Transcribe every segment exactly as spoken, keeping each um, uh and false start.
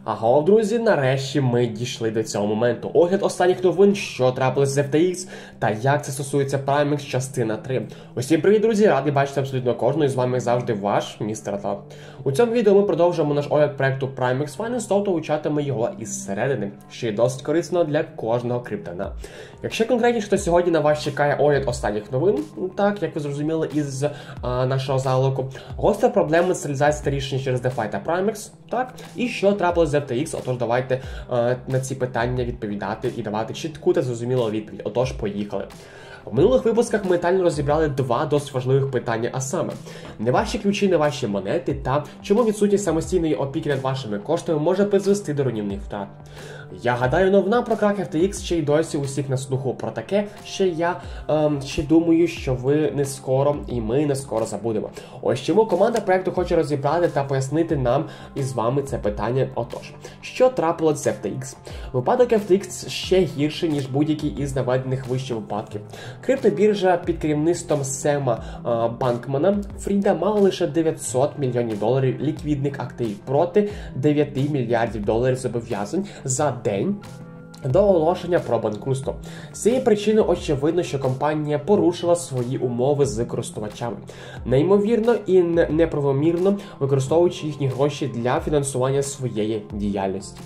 Аго, друзі, нарешті ми дійшли до цього моменту. Огляд останніх новин, що трапилось з еф те ікс та як це стосується Праймекс частина три. Усім привіт, друзі, радий бачити абсолютно кожного, і з вами як завжди ваш містер Атлант. У цьому відео ми продовжуємо наш огляд проекту Prime Finance, тобто вивчатиме його із середини, що є досить корисно для кожного криптона. Якщо конкретніше, то сьогодні на вас чекає огляд останніх новин, так, як ви зрозуміли із а, нашого залоку, гостра проблема з реалізацією та рішення через DeFi та Prаймекс, так, і що трапилось з еф те ікс, отож давайте а, на ці питання відповідати і давати чітку та зрозумілу відповідь. Отож, поїхали. В минулих випусках ми детально розібрали два досить важливих питання, а саме не ваші ключі, не ваші монети та чому відсутність самостійної опіки над вашими коштами може призвести до руйнівних втрат. Я гадаю, новина про крах еф те ікс ще й досі усіх на слуху. Про таке ще я ем, ще думаю, що ви не скоро і ми не скоро забудемо. Ось чому команда проекту хоче розібрати та пояснити нам із вами це питання. Отож, що трапилось з еф те ікс? Випадок еф те ікс ще гірший, ніж будь-який із наведених вище випадків. Криптобіржа під керівництвом Сема е, Банкмана Фріда мала лише дев'ятсот мільйонів доларів ліквідних активів проти дев'яти мільярдів доларів зобов'язань за день до оголошення про банкрутство. З цієї причини очевидно, що компанія порушила свої умови з користувачами, неймовірно і неправомірно використовуючи їхні гроші для фінансування своєї діяльності.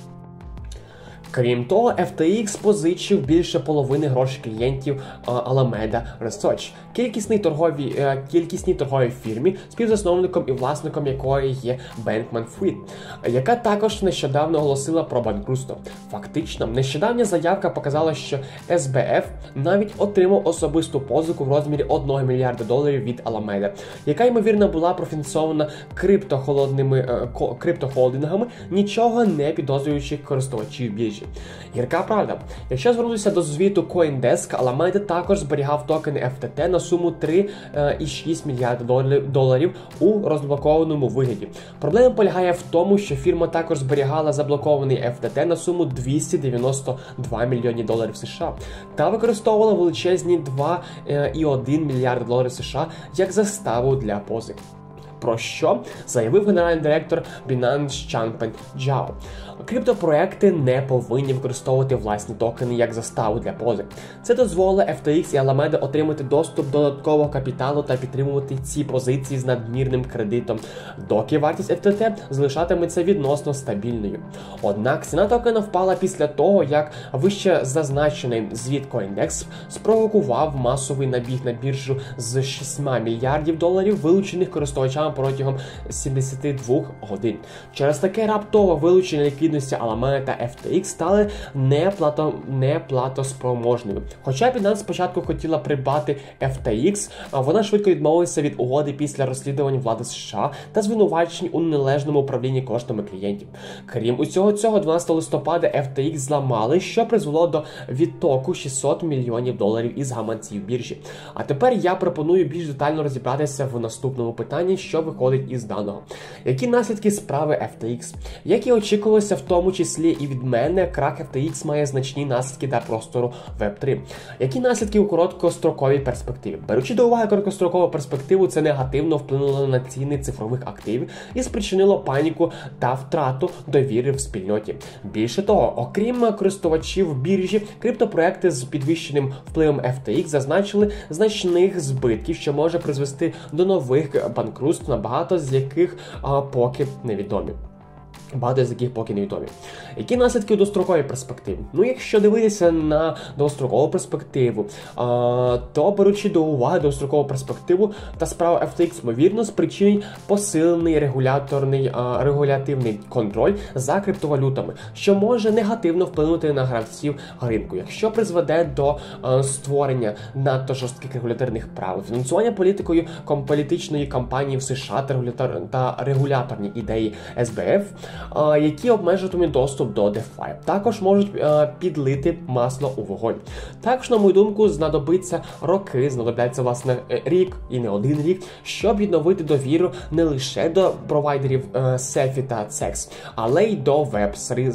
Крім того, еф те ікс позичив більше половини грошей клієнтів Alameda Research, кількісній торговій, кількісній торговій фірмі, співзасновником і власником якої є Bankman-Fried, яка також нещодавно оголосила про банкрутство. Фактично, нещодавня заявка показала, що ес бе еф навіть отримав особисту позику в розмірі одного мільярда доларів від Alameda, яка, ймовірно, була профінансована криптохолодними, криптохолдингами, нічого не підозрюючих користувачів біржі. Гірка правда. Якщо звернутися до звіту CoinDesk, Alameda також зберігав токени еф те те на суму три цілих шість мільярда доларів у розблокованому вигляді. Проблема полягає в тому, що фірма також зберігала заблокований еф те те на суму двісті дев'яносто два мільйони доларів США та використовувала величезні два цілих один мільярда доларів США як заставу для позик. Про що заявив генеральний директор Binance Чангпен Джао. Криптопроекти не повинні використовувати власні токени як заставу для позик. Це дозволить еф те ікс і Alameda отримати доступ до додаткового капіталу та підтримувати ці позиції з надмірним кредитом, доки вартість еф те те залишатиметься відносно стабільною. Однак ціна токена впала після того, як вище зазначений звіт CoinDesk спровокував масовий набіг на біржу з шістьма мільярдів доларів, вилучених користувачами протягом сімдесяти двох годин. Через таке раптове вилучення ліквідності Alameda та еф те ікс стали неплато, неплатоспроможними. Хоча Binance спочатку хотіла придбати еф те ікс, вона швидко відмовилася від угоди після розслідувань влади США та звинувачень у неналежному управлінні коштами клієнтів. Крім усього цього, дванадцятого листопада еф те ікс зламали, що призвело до відтоку шістсот мільйонів доларів із гаманців біржі. А тепер я пропоную більш детально розібратися в наступному питанні, що виходить із даного. Які наслідки справи еф те ікс? Як і очікувалося, в тому числі і від мене, крах еф те ікс має значні наслідки для простору веб три. Які наслідки у короткостроковій перспективі? Беручи до уваги короткострокову перспективу, це негативно вплинуло на ціни цифрових активів і спричинило паніку та втрату довіри в спільноті. Більше того, окрім користувачів біржі, криптопроекти з підвищеним впливом еф те ікс зазначили значних збитків, що може призвести до нових банкрутств, набагато з яких а, поки невідомі. Багато з яких поки невідомі. Які наслідки у довгостроковій перспективі? Ну, якщо дивитися на довгострокову перспективу, а, то беручи до уваги довгострокову перспективу та справу еф те ікс, ймовірно, спричинить посилений регуляторний, а, регулятивний контроль за криптовалютами, що може негативно вплинути на гравців ринку, якщо призведе до а, створення надто жорстких регуляторних правил, фінансування політикою політичної кампанії в США та, регулятор, та регуляторні ідеї ес бе еф, які обмежуватимуть доступ до DeFi. Також можуть підлити масло у вогонь. Також, на мою думку, знадобиться роки, знадобляться, власне, рік і не один рік, щоб відновити довіру не лише до провайдерів сефі та секс, але й до веб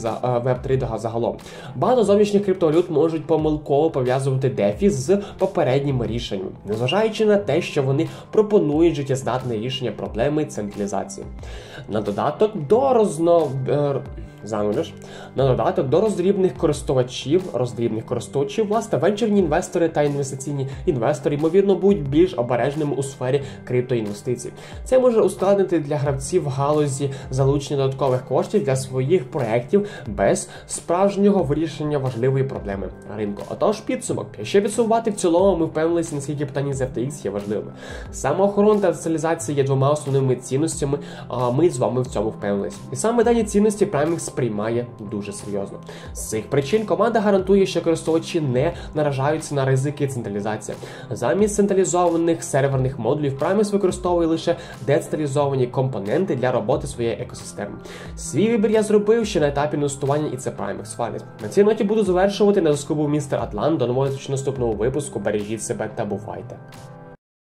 три загалом. Багато зовнішніх криптовалют можуть помилково пов'язувати дефі з попередніми рішеннями, незважаючи на те, що вони пропонують життєздатне рішення проблеми централізації. На додаток до розно... занулиш. На додаток до роздрібних користувачів, роздрібних користувачів, власне, венчурні інвестори та інвестиційні інвестори, ймовірно, будуть більш обережними у сфері криптоінвестицій. Це може ускладнити для гравців в галузі залучення додаткових коштів для своїх проєктів без справжнього вирішення важливої проблеми ринку. Отож, підсумок. Якщо підсумувати в цілому, ми впевнилися, наскільки питання з еф ті ікс є важливими. Самоохорона та децентралізація є двома основними цінностями, а ми з вами в цьому впевнилися. І саме дані цінності Праймекс сприймає дуже серйозно. З цих причин команда гарантує, що користувачі не наражаються на ризики централізації. Замість централізованих серверних модулів Праймекс використовує лише децентралізовані компоненти для роботи своєї екосистеми. Свій вибір я зробив ще на етапі інвестування, і це Праймекс Wallet. На цій ноті буду завершувати. На зв'язку був містер Атлант. До нового наступного випуску. Бережіть себе та бувайте.